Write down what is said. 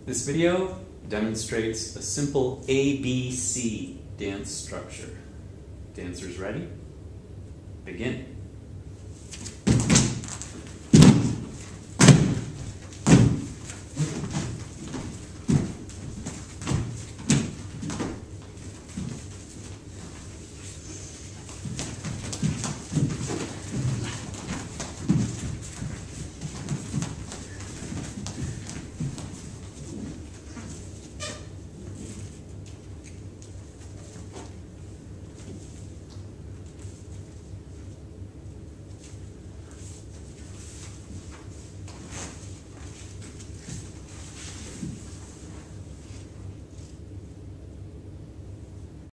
This video demonstrates a simple ABC dance structure. Dancers ready? Begin.